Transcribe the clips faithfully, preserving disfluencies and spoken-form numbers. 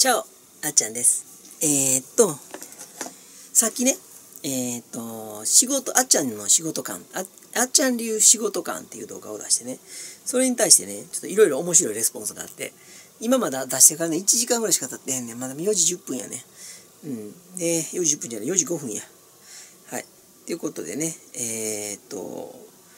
チャオ、あっちゃんです。えー、っと、さっきね、えー、っと、仕事、あっちゃんの仕事感、ああっちゃん流仕事感っていう動画を出してね、それに対してね、ちょっといろいろ面白いレスポンスがあって、今まだ出してからね、いちじかんぐらいしか経ってへんねん。まだよじじゅっぷんやね。うん。で、よじじゅっぷんじゃない、よじごふんや。はい。ということでね、えー、っと、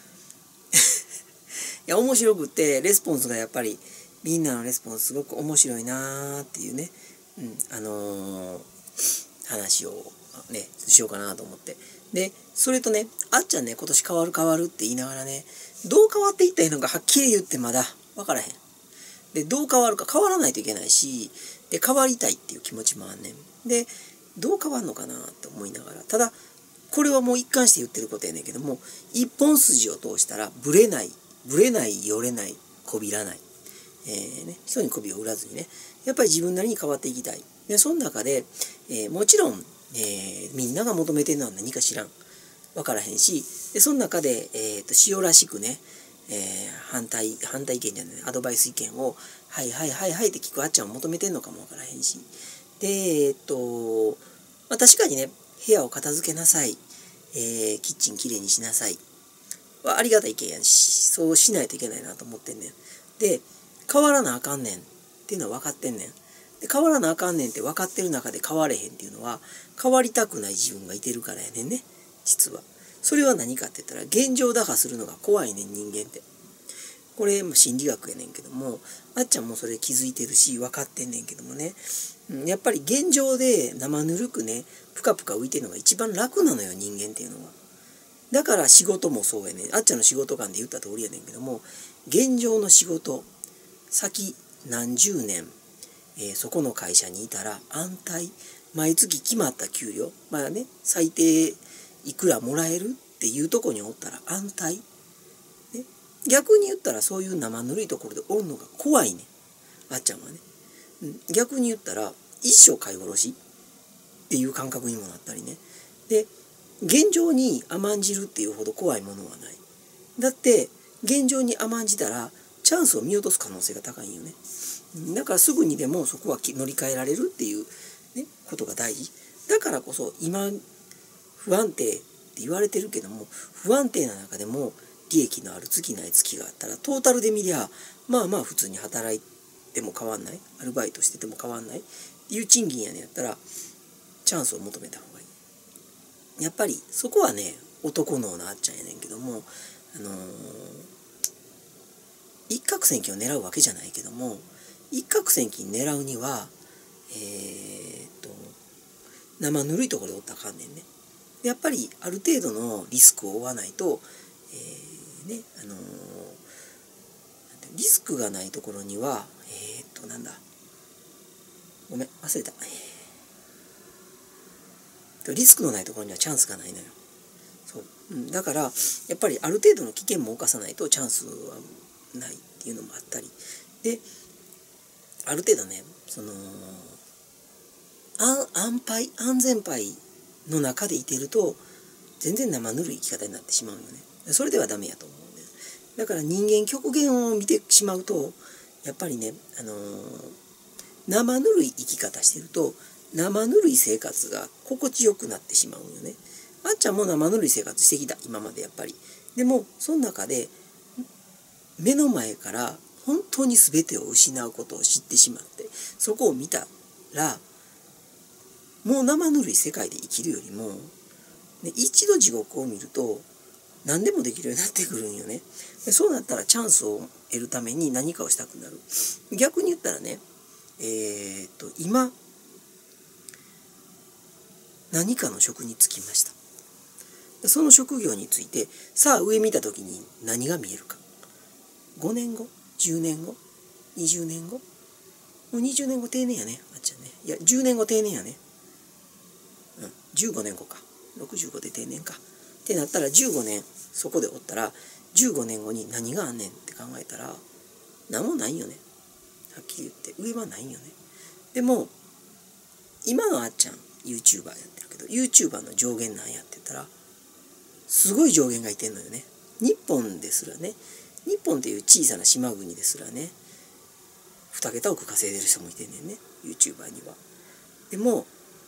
いや、面白くって、レスポンスがやっぱり、みんなのレスポンスすごく面白いなーっていうね、うん、あのー、話をね、しようかなと思って。で、それとね、あっちゃんね、今年変わる変わるって言いながらね、どう変わっていったらいいのかはっきり言ってまだ分からへん。で、どう変わるか変わらないといけないし、で、変わりたいっていう気持ちもあんねん。で、どう変わるのかなって思いながら、ただ、これはもう一貫して言ってることやねんけども、一本筋を通したら、ブレない、ブレない、よれない、こびらない。えーね、人に媚びを売らずにね、やっぱり自分なりに変わっていきたい。で、その中で、えー、もちろん、えー、みんなが求めてるのは何か知らん。わからへんし、で、その中で、えーと、塩らしくね、えー、反対、反対意見じゃない、アドバイス意見を、はいはいはいはいって聞くあっちゃんを求めてんのかもわからへんし。で、えっと、まあ、確かにね、部屋を片付けなさい。えー、キッチンきれいにしなさい。はありがたい意見やし、そうしないといけないなと思ってんねん。で、変わらなあかんねんっていうのは分かってんねん。で、変わらなあかんねんって分かってる中で変われへんっていうのは、変わりたくない自分がいてるからやねんね、実は。それは何かって言ったら、現状打破するのが怖いねん、人間って。これ、心理学やねんけども、あっちゃんもそれ気づいてるし、分かってんねんけどもね、やっぱり現状で生ぬるくね、ぷかぷか浮いてるのが一番楽なのよ、人間っていうのは。だから仕事もそうやねん。あっちゃんの仕事感で言った通りやねんけども、現状の仕事、先何十年、えー、そこの会社にいたら安泰、毎月決まった給料、まあね、最低いくらもらえるっていうとこにおったら安泰、ね、逆に言ったらそういう生ぬるいところでおるのが怖いねん、あっちゃんはね、うん、逆に言ったら一生飼い殺しっていう感覚にもなったりね。で、現状に甘んじるっていうほど怖いものはない。だって現状に甘んじたらチャンスを見落とす可能性が高いんよね。だからすぐにでもそこは乗り換えられるっていう、ね、ことが大事。だからこそ今不安定って言われてるけども、不安定な中でも利益のある月ない月があったらトータルで見りゃまあまあ普通に働いても変わんない、アルバイトしてても変わんないっていう賃金やねんやったらチャンスを求めた方がいい。やっぱりそこはね、男脳のあっちゃんやねんけども、あのー、一攫千金を狙うわけじゃないけども、一攫千金狙うにはえー、っと生ぬるいところでおったらあかんねんね。やっぱりある程度のリスクを負わないと、えー、ね、あのー、リスクがないところにはえー、っとなんだごめん忘れた、えー、リスクのないところにはチャンスがないのよ。そう、うん、だからやっぱりある程度の危険も冒さないとチャンスはないっていうのもあったりで、ある程度ね、その安安牌安全牌の中でいてると全然生ぬるい生き方になってしまうよね。それではダメやと思うね。だから人間極限を見てしまうとやっぱりね、あのー、生ぬるい生き方してると生ぬるい生活が心地よくなってしまうよね。あっちゃんも生ぬるい生活してきた今までやっぱり。でもその中で目の前から本当に全てを失うことを知ってしまって、そこを見たらもう生ぬるい世界で生きるよりも、ね、一度地獄を見ると何でもできるようになってくるんよね。でそうなったらチャンスを得るために何かをしたくなる。逆に言ったらね、えー、っと今何かの職に就きました。その職業についてさあ上見た時に何が見えるか。ごねんご、じゅうねんご、にじゅうねんご、もうにじゅうねんご定年やね、あっちゃんね。いやじゅうねんご定年やね。うん、じゅうごねんごか、ろくじゅうごで定年かってなったらじゅうごねんそこでおったらじゅうごねんごに何があんねんって考えたら何もないよね。はっきり言って上はないよね。でも今のあっちゃん YouTuber やってるけど YouTuber の上限なんやって言ったらすごい上限がいてんのよね。日本ですらね、日本っていう小さな島国ですらね、 にけた億稼いでる人もいてんねんね、 YouTuber には。でも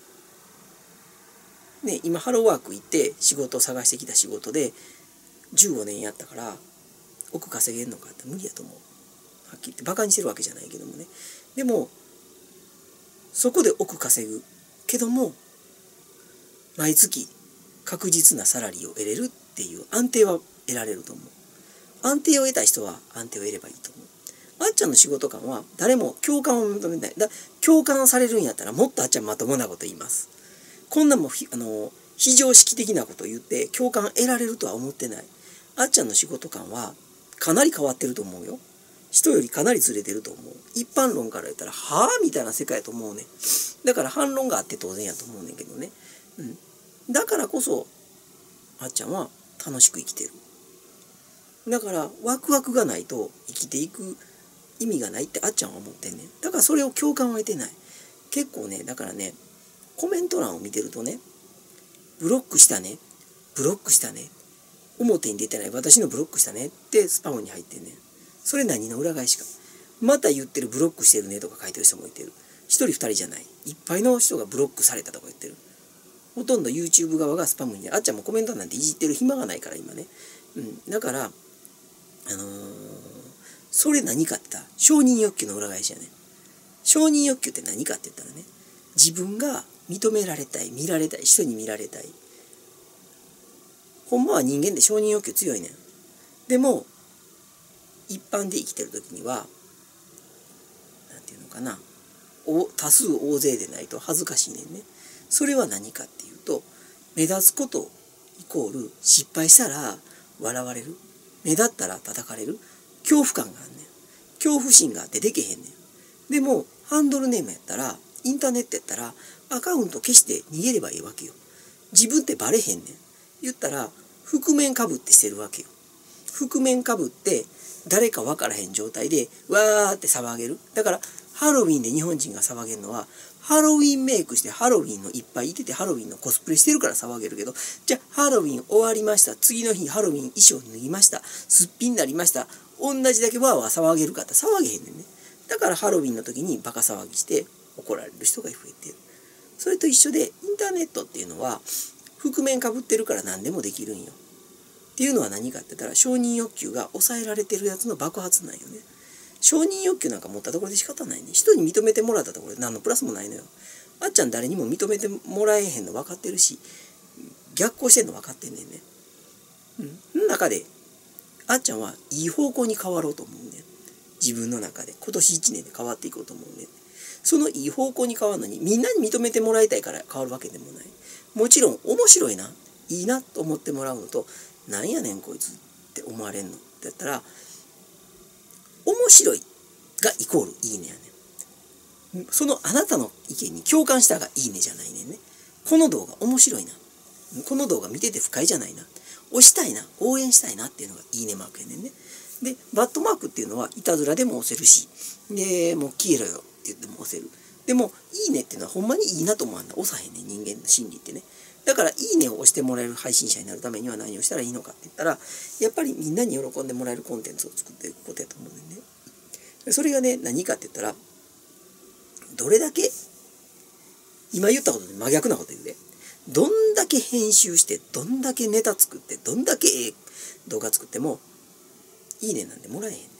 ね、今ハローワーク行って仕事を探してきた仕事でじゅうごねんやったから億稼げんのかって無理やと思う。はっきり言ってバカにしてるわけじゃないけどもね。でもそこで億稼ぐけども毎月確実なサラリーを得れるっていう安定は得られると思う。安定を得た人は安定を得ればいいと思う。あっちゃんの仕事感は誰も共感を求めない。だ共感されるんやったらもっとあっちゃんまともなこと言います。こんなもんあの非常識的なことを言って共感得られるとは思ってない。あっちゃんの仕事感はかなり変わってると思うよ。人よりかなりずれてると思う。一般論から言ったらはあみたいな世界やと思うね。だから反論があって当然やと思うねんけどね。うん。だからこそあっちゃんは楽しく生きてる。だからワクワクがないと生きていく意味がないってあっちゃんは思ってんねん。だからそれを共感を得てない。結構ね、だからね、コメント欄を見てるとね、ブロックしたね、ブロックしたね、表に出てない私のブロックしたねってスパムに入ってんねん。それ何の裏返しか。また言ってる、ブロックしてるねとか書いてる人もいてる。一人二人じゃない。いっぱいの人がブロックされたとか言ってる。ほとんど YouTube 側がスパムに、あっちゃんもコメントなんていじってる暇がないから今ね。うん。だから、あのー、それ何かって言ったら承認欲求の裏返しやね。承認欲求って何かって言ったらね、自分が認められたい、見られたい、人に見られたい。ほんまは人間で承認欲求強いねん。でも一般で生きてる時にはなんていうのかな、お多数大勢でないと恥ずかしいねんね。それは何かっていうと、目立つことイコール失敗したら笑われる、目立ったら叩かれる、恐怖感があんねん。恐怖心があってできへんねん。でもハンドルネームやったら、インターネットやったらアカウント消して逃げればいいわけよ。自分ってバレへんねん。言ったら覆面かぶってしてるわけよ。覆面かぶって誰か分からへん状態でわーって騒げる。だからハロウィンで日本人が騒げるのは、ハロウィンメイクしてハロウィンのいっぱいいててハロウィンのコスプレしてるから騒げるけど、じゃあハロウィン終わりました、次の日ハロウィン衣装脱ぎました、すっぴんになりました、同じだけわーわー騒げるかって騒げへんねんね。だからハロウィンの時にバカ騒ぎして怒られる人が増えてる。それと一緒でインターネットっていうのは覆面かぶってるから何でもできるんよ。っていうのは何かって言ったら、承認欲求が抑えられてるやつの爆発なんよね。承認欲求なんか持ったところで仕方ないね。人に認めてもらったところで何のプラスもないのよ。あっちゃん誰にも認めてもらえへんの分かってるし、逆行してんの分かってんねんね。うん。その中であっちゃんはいい方向に変わろうと思うねん。自分の中で今年いちねんで変わっていこうと思うねん。そのいい方向に変わるのにみんなに認めてもらいたいから変わるわけでもない。もちろん面白いな、いいなと思ってもらうのと、なんやねんこいつって思われんのってやったら、面白いがイコールいいねやねん。そのあなたの意見に共感したがいいねじゃないねんね。この動画面白いな、この動画見てて不快じゃないな、押したいな、応援したいなっていうのがいいねマークやねんね。でバッドマークっていうのはいたずらでも押せるし、でもう消えろよって言っても押せる。でもいいねっていうのはほんまにいいなと思わんだ押さへんねん、人間の心理ってね。だからいいねを押してもらえる配信者になるためには何をしたらいいのかって言ったら、やっぱりみんなに喜んでもらえるコンテンツを作っていくことやと思うんだよね。それがね何かって言ったら、どれだけ今言ったことで真逆なこと言うで、どんだけ編集してどんだけネタ作ってどんだけ動画作ってもいいねなんてもらえへんねん。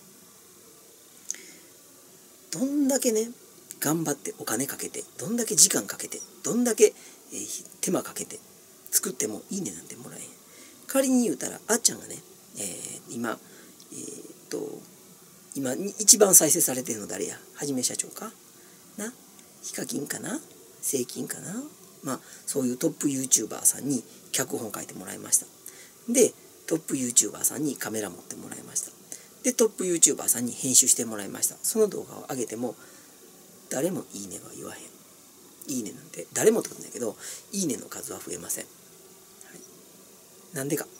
どんだけね頑張ってお金かけて、どんだけ時間かけて、どんだけ、えー、手間かけて作ってもいいねなんてもらえへん。仮に言うたらあっちゃんがね、えー、今えー、っと今一番再生されてるの誰や、はじめ社長かな、ヒカキンかな、セイキンかな、まあそういうトップ YouTuber さんに脚本書いてもらいました。でトップ YouTuber さんにカメラ持ってもらいました。でトップ YouTuber さんに編集してもらいました。その動画を上げても誰もいいねは言わへん。いいねなんて誰もってことないけど、いいねの数は増えません。はい、なんでか。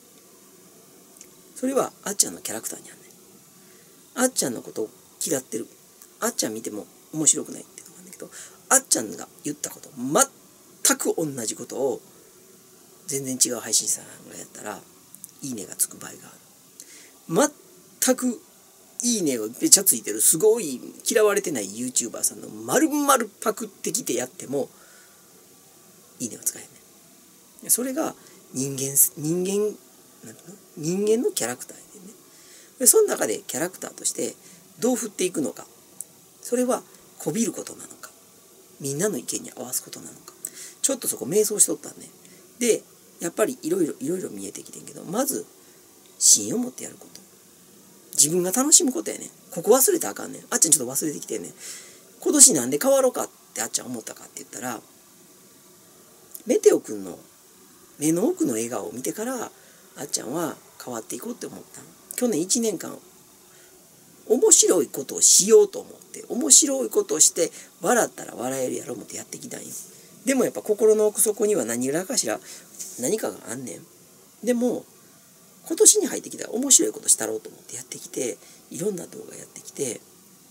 それはあっちゃんのキャラクターにあんねん。あっちゃんのことを嫌ってる、あっちゃん見ても面白くないっていうのがあるんだけど、あっちゃんが言ったこと全く同じことを全然違う配信者さんがやったらいいねがつく場合がある。全くいいねをめっちゃついてるすごい嫌われてない YouTuber さんの丸々パクってきてやってもいいねは使えへんね。それが人間人間なんていうの人間のキャラクターでね。でその中でキャラクターとしてどう振っていくのか、それはこびることなのか、みんなの意見に合わすことなのか、ちょっとそこ迷走しとったんね。でやっぱりいろいろいろいろ見えてきてんけど、まず芯を持ってやること、自分が楽しむことやねん。ここ忘れたらあかんねん。あっちゃんちょっと忘れてきてんねん。今年なんで変わろうかってあっちゃん思ったかって言ったら、メテオくんの目の奥の笑顔を見てからあっちゃんは変わっていこうって思った。去年いちねんかん面白いことをしようと思って、面白いことをして笑ったら笑えるやろ思ってやってきたんよ。でもやっぱ心の奥底には何らかしら何かがあんねん。でも今年に入ってきたら面白いことしたろうと思ってやってきて、いろんな動画やってきて、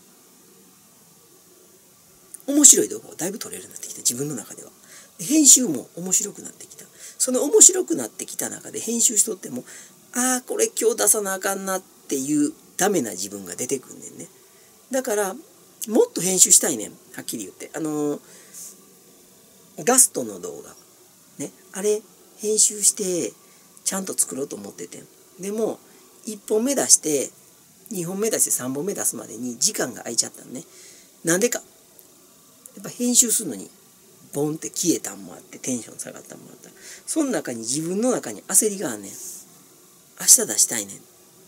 面白い動画をだいぶ撮れるようになってきた、自分の中では。編集も面白くなってきた。その面白くなってきた中で編集しとっても、ああこれ今日出さなあかんなっていうダメな自分が出てくんねんね。だからもっと編集したいねん、はっきり言って。あのー、ガストの動画ね、あれ編集してちゃんと作ろうと思っててん。でもいっぽんめ出してにほんめ出してさんぼんめ出すまでに時間が空いちゃったのね。なんでか、やっぱ編集するのにボンって消えたんもあって、テンション下がったんもあった。その中に自分の中に焦りがあんねん。明日出したいねん。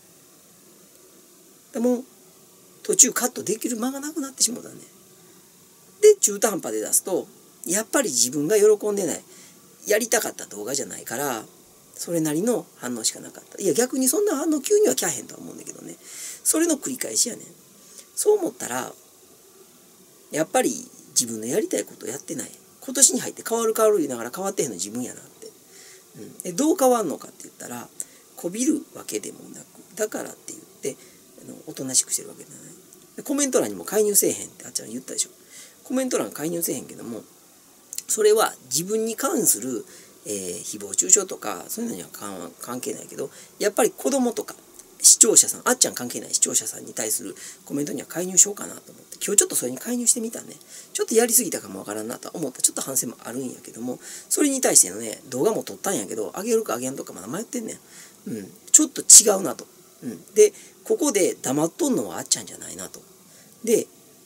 でも途中カットできる間がなくなってしまったね。で中途半端で出すとやっぱり自分が喜んでない、やりたかった動画じゃないから、それなりの反応しかなかった。いや逆にそんな反応急には来ゃへんとは思うんだけどね。それの繰り返しやねん。そう思ったらやっぱり自分のやりたいことをやってない。今年に入って変わる変わる言いながら変わってへんの自分やなって。うん、でどう変わんのかって言ったら、こびるわけでもなく、だからって言ってあのおとなしくしてるわけじゃない。でコメント欄にも介入せえへんってあっちゃん言ったでしょ。コメント欄介入せえへんけども、それは自分に関する、えー、誹謗中傷とかそういうのには関係ないけど、やっぱり子供とか視聴者さん、あっちゃん関係ない視聴者さんに対するコメントには介入しようかなと思って、今日ちょっとそれに介入してみたね。ちょっとやりすぎたかもわからんなと思った。ちょっと反省もあるんやけども、それに対してのね動画も撮ったんやけど、あげるかあげんとかまだ迷ってんねん。うん、ちょっと違うなと。うん、でここで黙っとんのはあっちゃんじゃないなと。で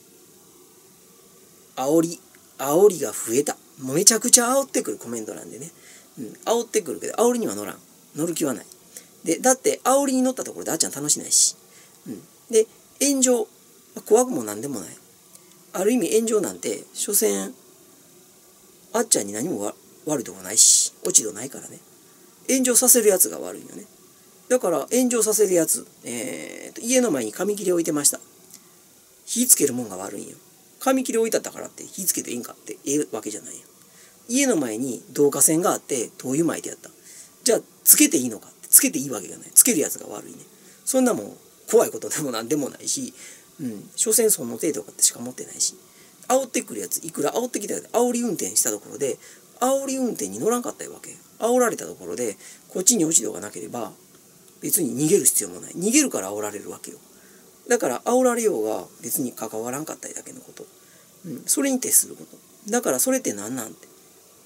煽り煽りが増えた。もうめちゃくちゃ煽ってくるコメント欄でね、うん、煽ってくるけど煽りには乗らん、乗る気はない。でだって煽りに乗ったところであっちゃん楽しないし、うん、で炎上怖くもなんでもない。ある意味炎上なんて所詮あっちゃんに何も悪いとこないし落ち度ないからね。炎上させるやつが悪いよね。だから炎上させるやつ、えー、と家の前に紙切れ置いてました。火つけるもんが悪いんよ。紙切れ置いてあったからって火つけていいんかってええわけじゃないよ。家の前に導火線があって灯油巻いてやった。じゃあつけていいのかって、つけていいわけがない。つけるやつが悪いね。そんなもん怖いことでもなんでもないし、うん、所詮その程度かってしか持ってないし、煽ってくるやついくら煽ってきたけど煽り運転したところで煽り運転に乗らんかったわけ。煽られたところでこっちに落ち度がなければ別に逃げる必要もない。逃げるから煽られるわけよ。だから煽られようが別に関わらんかったりだけのこと、うん、それに徹すること。だからそれって何なんて、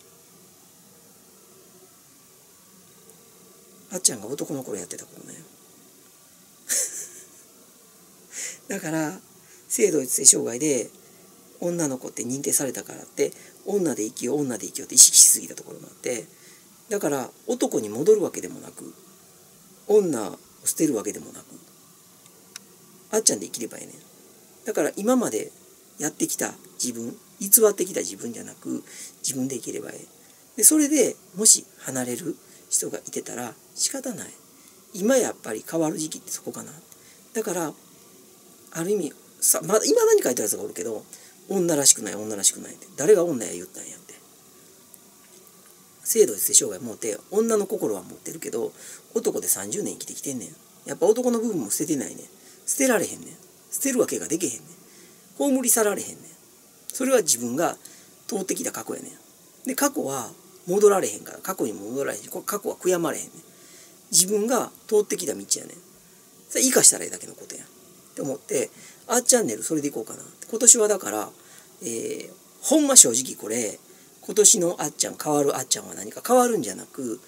あっちゃんが男の頃やってたことねだから性同一性障害で女の子って認定されたからって女で生きよう女で生きようって意識しすぎたところがあって、だから男に戻るわけでもなく女を捨てるわけでもなくあっちゃんで生きればいいねん。だから今までやってきた自分、偽ってきた自分じゃなく自分で生きればいい。でそれでもし離れる人がいてたら仕方ない。今やっぱり変わる時期ってそこかな。だからある意味さ、まだ今何書いてるやつがおるけど、女らしくない女らしくないって誰が女や言ったんやって。性同一性障害持って女の心は持ってるけど男でさんじゅうねん生きてきてんねん。やっぱ男の部分も捨ててないねん。捨てられへんねん。捨てるわけができへんねん。葬り去られへんねん。それは自分が通ってきた過去やねん。で過去は戻られへんから、過去に戻られへんし、過去は悔やまれへんねん。自分が通ってきた道やねん。それ生かしたらいいだけのことやん。 って思って、あっチャンネルそれでいこうかな。今年はだから、えー、ほんま正直これ、今年のあっちゃん、変わるあっちゃんは何か変わるんじゃなく、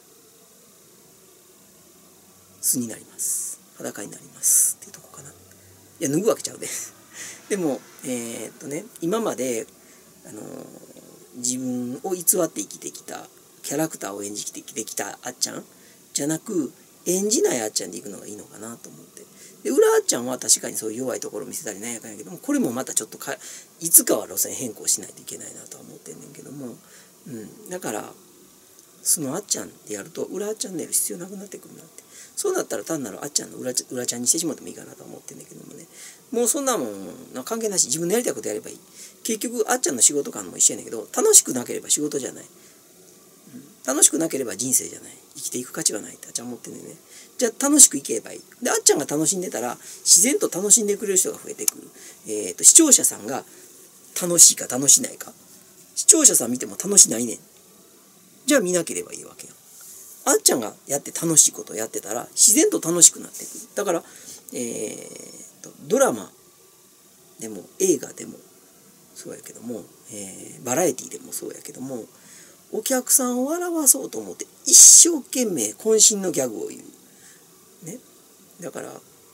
素になります。裸になりますっていうとこかな。いや、脱ぐわけちゃうで。でも、えー、っとね、今まで、あのー、自分を偽って生きてきた、キャラクターを演じてきたあっちゃんじゃなく、演じないあっちゃんでいくのがいいのかなと思って。で、裏あっちゃんは確かにそういう弱いところを見せたりなんやかんやけども、これもまたちょっとか、いつかは路線変更しないといけないなとは思ってんねんけども、うん、だから、そのあっちゃんでやると、裏チャンネル必要なくなってくるなって。そうだったら単なるあっちゃんの裏ち裏ちゃんにしてしまってもいいかなと思ってんだけどもね。もうそんなもん関係なし、自分のやりたいことやればいい。結局あっちゃんの仕事感も一緒やねんけど、楽しくなければ仕事じゃない、うん、楽しくなければ人生じゃない、生きていく価値はないってあっちゃん思ってんねんね。じゃあ楽しくいければいい。であっちゃんが楽しんでたら自然と楽しんでくれる人が増えてくる。えーと視聴者さんが楽しいか楽しないか、視聴者さん見ても楽しないねん。じゃあ見なければいいわけよ。あっちゃんがやって楽しいことをやってたら自然と楽しくなってくる。だから、えー、とドラマでも映画でもそうやけども、えー、バラエティでもそうやけども、お客さんを笑わそうと思って一生懸命渾身のギャグを言う。ね。だから、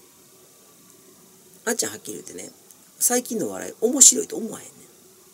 あっちゃんはっきり言ってね、最近の笑い面白いと思わへんね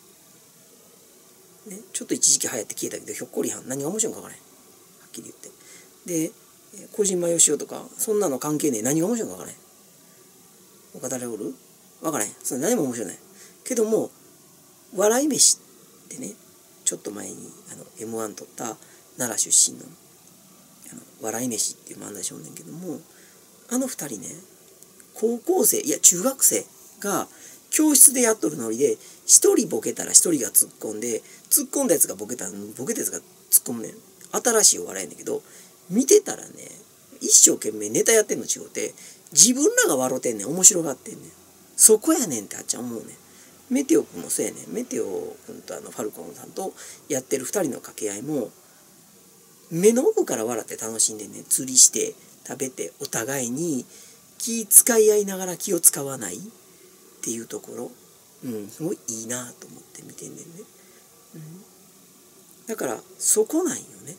ん。ね、ちょっと一時期流行って消えたけど、ひょっこりはん何が面白いのか分からへん。はっきり言って。で、小島よしおとか、そんなの関係ねえ。何が面白いのか分からへん。他誰おる？分からへん。それ何も面白いない。けども、笑い飯ってね、ちょっと前にあの エムワン 取った奈良出身の、あの笑い飯っていう漫才少年けども、あの二人ね、高校生、いや中学生が教室でやっとるノリで、一人ボケたら一人が突っ込んで、突っ込んだやつがボケたらボケたやつが突っ込むねん。新しいお笑いやねんけど、見てたらね、一生懸命ネタやってんの違うて、自分らが笑うてんねん、面白がってんねん。そこやねんってあっちゃん思うねん。メテオ君もそうやねん。メテオ君とあのファルコンさんとやってる二人の掛け合いも、目の奥から笑って楽しんでんねん。釣りして食べてお互いに気使い合いながら気を使わないっていうところ、うん、すごいいいなと思って見てんねんね。うん、だからそこなんよね。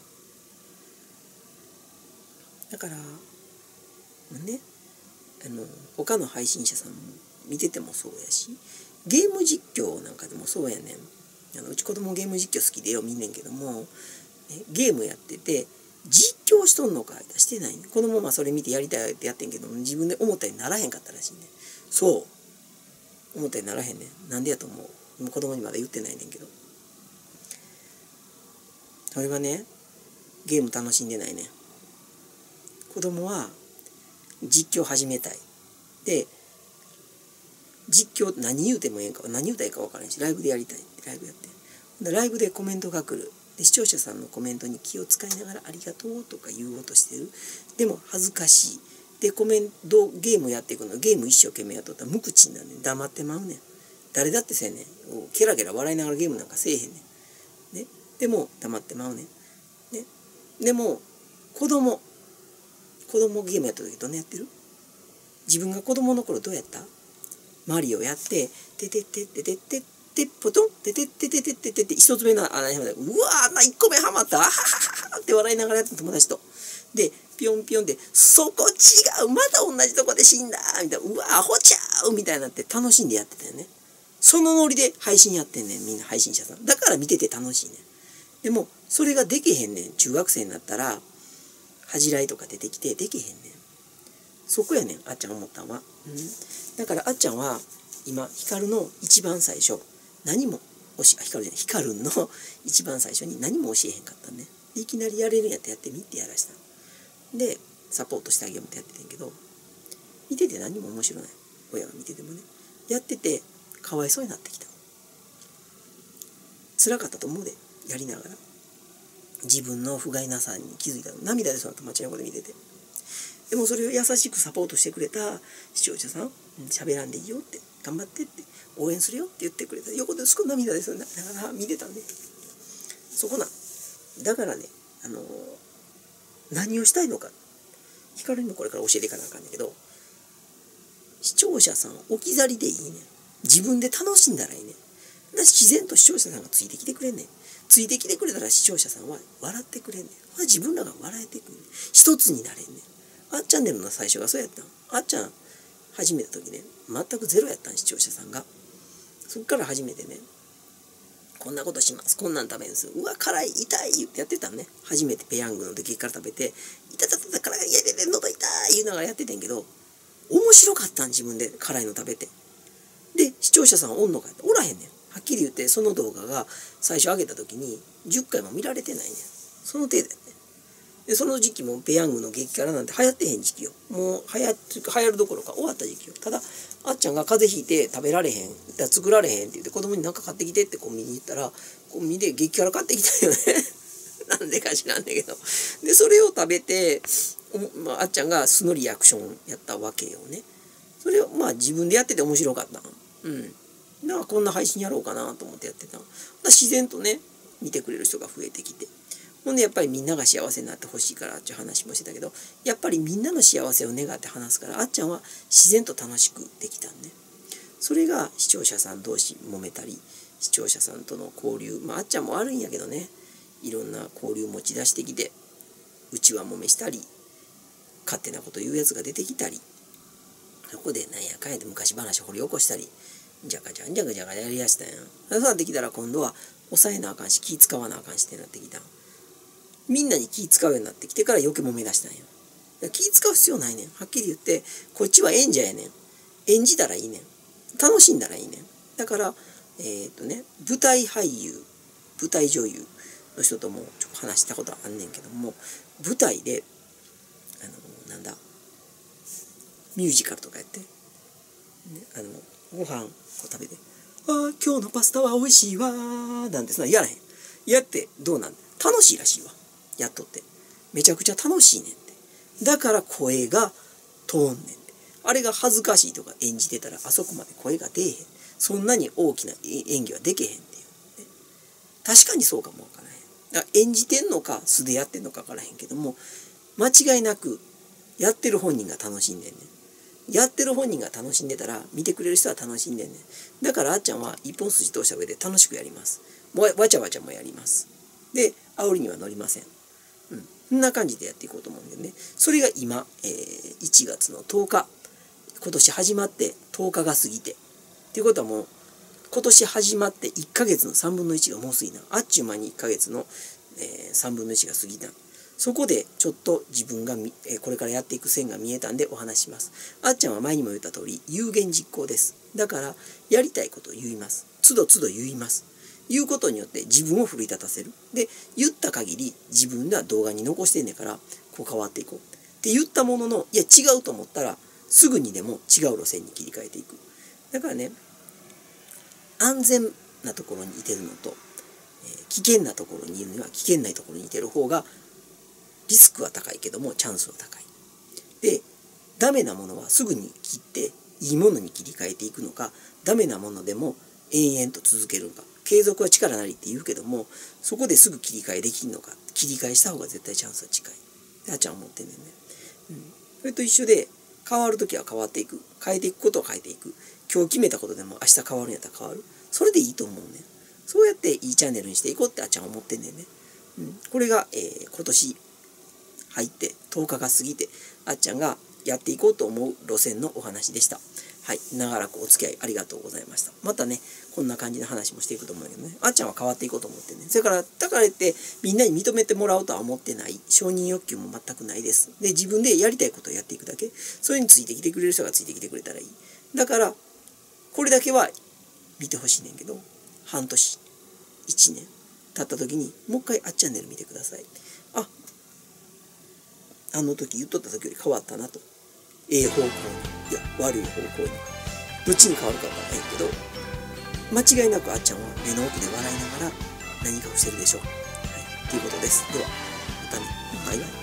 だからね、あの他の配信者さんも見ててもそうやし、ゲーム実況なんかでもそうやねん。あのうち子供ゲーム実況好きでよ見んねんけども、ね、ゲームやってて実況しとんのかいしてないね。子供はそれ見てやりたいってやってんけど、自分で思ったようにならへんかったらしいね。そう思ったようにならへんねん。なんでやと思う？もう子供にまだ言ってないねんけど、それはね、ゲーム楽しんでないねん。子供は実況始めたい。で、実況何言うてもええんか、何言うたらいいか分からんし、ライブでやりたいってライブやって。でライブでコメントが来る。で、視聴者さんのコメントに気を使いながらありがとうとか言おうとしてる。でも恥ずかしい。で、コメント、ゲームやっていくの、ゲーム一生懸命やっとったら無口になんねん。黙ってまうねん。誰だってせえねん。ケラケラ笑いながらゲームなんかせえへんねん。ね。でも黙ってまうねん。ね。でも、子供、子供ゲームやった時どんなやってる？自分が子供の頃どうやった？マリオやって、てててててててポトン、てててててててて一つ目の穴にはまった。うわーな、一個目はまった。あはははって笑いながらやった友達と。で、ピョンピョンで、そこ違う、また同じとこで死んだみたいな、うわーアホちゃうみたいになって楽しんでやってたよね。そのノリで配信やってんねん、みんな配信者さん。だから見てて楽しいねん。でも、それができへんねん。中学生になったら、恥じらいとか出てきてできへんねん。そこやねん、あっちゃん思ったんは。うん、だからあっちゃんは今ヒカルの一番最初何も教えヒカルじゃないヒカルの一番最初に何も教えへんかったんね。でいきなりやれるんやってやってみってやらしたでサポートしてあげようってやっててんけど、見てて何も面白ない。親が見ててもね、やっててかわいそうになってきた。辛かったと思うで、やりながら自分の不甲斐なさに気づいたの。涙でその後街の子で見てて、でもそれを優しくサポートしてくれた視聴者さん、喋らんでいいよって、頑張ってって、応援するよって言ってくれた。横ですごい涙ですよね。だから見てたんで、そこな。だからね、あのー、何をしたいのか、ヒカルにもこれから教えていかなあかんねんけど、 視聴者さん置き去りでいいねん。自分で楽しんだらいいねん。自然と視聴者さんがついてきてくれんねん。ついてきてくれたら視聴者さんは笑ってくれんねん。自分らが笑えてくるねん。一つになれんねん。あっチャンネルの最初がそうやったん。あっちゃん始めた時ね、全くゼロやったん、視聴者さんが。そっから初めてね、こんなことします、こんなん食べるんです、うわ辛い痛い言ってやってたんね。初めてペヤングの出来から食べて、痛たたた辛い、いやいやいや喉痛い言いながらやっててんけど、面白かったん、自分で辛いの食べて。で視聴者さんおんのかっておらへんねん。はっきり言って、その動画が最初上げた時にじゅっかいも見られてないねん。その程度やね。でその時期もペヤングの激辛なんて流行ってへん時期よ。もう流行って流行るどころか終わった時期よ。ただあっちゃんが風邪ひいて食べられへん、だ作られへんって言って子供に何か買ってきてってコンビニ行ったら、コンビニで激辛買ってきたよね。なんでか知らんねんけど。でそれを食べて、まあ、あっちゃんが素のリアクションやったわけよね。それをまあ自分でやってて面白かった。うん。だからこんな配信やろうかなと思ってやってた。自然とね見てくれる人が増えてきて、ほんでやっぱりみんなが幸せになってほしいからっていう話もしてたけど、やっぱりみんなの幸せを願って話すから、あっちゃんは自然と楽しくできたんね。それが視聴者さん同士揉めたり、視聴者さんとの交流、まああっちゃんも悪いんやけどね、いろんな交流持ち出してきて、うちわもめしたり、勝手なこと言うやつが出てきたり、そこでなんやかんやで昔話掘り起こしたり、じゃかじゃんじゃかじゃかやりやしたんや。そうなってきたら今度は抑えなあかんし気使わなあかんしってなってきた。みんなに気使うようになってきてから余計揉め出したんや。気使う必要ないねん。はっきり言ってこっちは演者やねん。演じたらいいねん。楽しんだらいいねん。だからえー、っとね舞台俳優舞台女優の人ともちょっと話したことあんねんけども、舞台であのなんだミュージカルとかやって、ね、あのご飯を食べて「ああ今日のパスタは美味しいわ」なんてそんなやらへん。やってどうなん楽しいらしいわ。やっとってめちゃくちゃ楽しいねんって。だから声が通んねんって。あれが恥ずかしいとか演じてたらあそこまで声が出えへん。そんなに大きな演技はできへんっていう、ね、確かにそうかもわからへん。だから演じてんのか素でやってんのかわからへんけども、間違いなくやってる本人が楽しんでんねん。やってる本人が楽しんでたら見てくれる人は楽しんでんねん。だからあっちゃんは一本筋通した上で楽しくやります。わわちゃわちゃもやります。で煽りには乗りません。うん、そんな感じでやっていこうと思うんだよね。それが今、えー、いちがつのとおか、今年始まってとおかが過ぎてっていうことはもう今年始まっていっかげつのさんぶんのいちがもう過ぎた。あっちゅう間にいっかげつの、えー、さんぶんのいちが過ぎた。そこでちょっと自分がみ、えー、これからやっていく線が見えたんでお話します。あっちゃんは前にも言った通り有言実行です。だからやりたいことを言います。つどつど言います。言うことによって自分を奮い立たせる。で言った限り自分では動画に残してんねんからこう変わっていこうって言ったものの、いや違うと思ったらすぐにでも違う路線に切り替えていく。だからね安全なところにいてるのと、えー、危険なところにいるには危険なところにいてる方がリスクは高いけどもチャンスは高い。でダメなものはすぐに切っていいものに切り替えていくのか、ダメなものでも延々と続けるのか。継続は力なりって言うけども、そこですぐ切り替えできるのか。切り替えした方が絶対チャンスは近い。あっちゃん思ってんねんね。うん。それと一緒で変わるときは変わっていく。変えていくことを変えていく。今日決めたことでも明日変わるんやったら変わる。それでいいと思うねん。そうやっていいチャンネルにしていこうってあっちゃん思ってんねんね。うん。これが、えー、今年入ってとおかが過ぎてあっちゃんがやっていこうと思う路線のお話でした。はい、長らくお付き合いありがとうございました。またねこんな感じの話もしていくと思うんだけどね、あっちゃんは変わっていこうと思ってね。それからだからってみんなに認めてもらおうとは思ってない。承認欲求も全くないです。で自分でやりたいことをやっていくだけ。それについてきてくれる人がついてきてくれたらいい。だからこれだけは見てほしいねんけど、半年いちねん経った時にもう一回あっチャンネル見てください。ああの時言っとった時より変わったなと。ええ方向に、いや悪い方向に、どっちに変わるかわからへんけど、間違いなくあっちゃんは目の奥で笑いながら何かをしてるでしょう。はい、ということです。ではまたね。バイバイ。